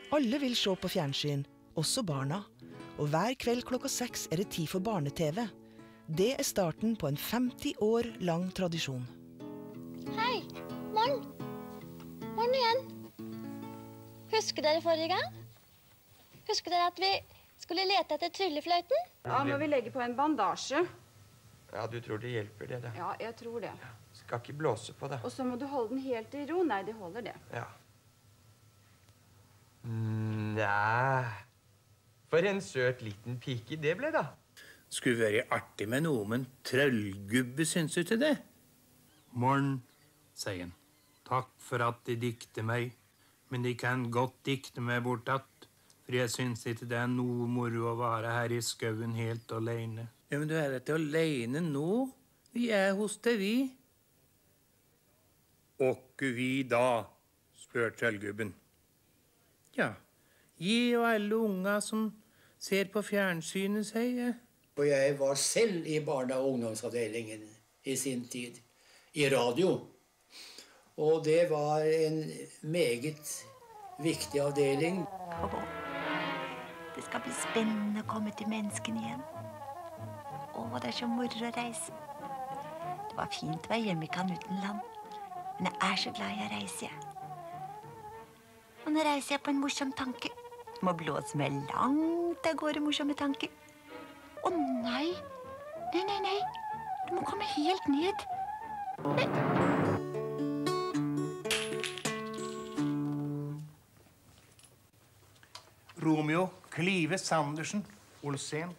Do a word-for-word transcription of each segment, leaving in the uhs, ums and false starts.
Alle vil se på fjernsyn, også barna. Og hver kveld klokka seks er det tid for barne-T V. Det er starten på en femti år lang tradisjon. Hei, morgen. Morgen igjen. Husker dere forrige gang? Husker dere at vi skulle lete etter tryllefløyten? Ja, må vi legge på en bandasje. Ja, du tror det hjelper det da? Ja, jeg tror det. Ja. Skal ikke blåse på det. Og så må du holde den helt i ro. Nei, det holder det. Ja. Nei. For en søt liten pike det ble da. Skulle være artig med noe, men trøllgubbe syns du til det? Morgen, sier han. Takk for at de dikter meg, men de kan godt dikte meg bortatt, for jeg syns ikke det er noe moro å være her i skauen helt alene. Ja, men du er ikke alene nå. Vi er hos deg, vi. Åkke vi da, spør trøllgubben. Ja, gi og alle unga som ser på fjernsynet, sier jeg. Og jeg var selv i barne- og ungdomsavdelingen i sin tid, i radio. Og det var en meget viktig avdeling. Åh, det skal bli spennende å komme til menneskene igjen. Åh, det er så moro å reise. Det var fint å være hjemme i Kanutenland, men jeg er så glad i å reise, jeg. Og nå reiser jeg på en morsom tanke. Det må blåse meg langt av gårde morsomme tanker. Å nei, nei, nei, nei, du må komme helt ned. Nei. Romeo Klive Sandersen Olsen.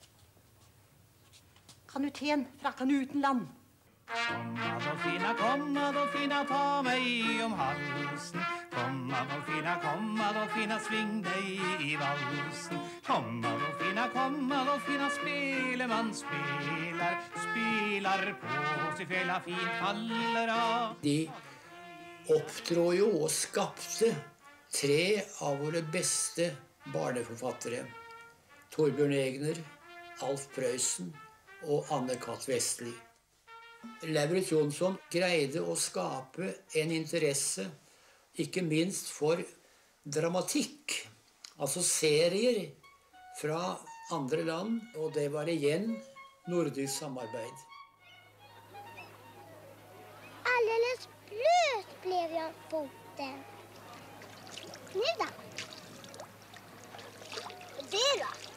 Kanuten fra Kanutenland. Komma då fina, komma då fina, ta mig om halsen. Komma då fina, komma då fina, sving dig i valsen. Komma då fina, komma då fina, spele man spelar, spelar på sig fela fin faller av. De opptrå jo og skapte tre av våre beste barneforfattere. Torbjørn Egner, Alf Prøysen og Anne-Kat. Vestli. Lauritz Jonsson greide å skape en interesse, ikke minst for dramatikk, altså serier fra andre land, og det var igjen nordisk samarbeid. Alldeles blöt blev jag foten. Nu då? Det då?